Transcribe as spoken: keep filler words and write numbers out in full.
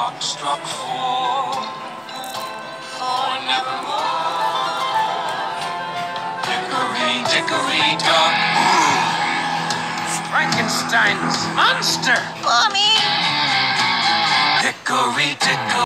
clock struck four, for nevermore. Hickory, dickory, dock. Frankenstein's monster. Mommy! Hickory, dickory.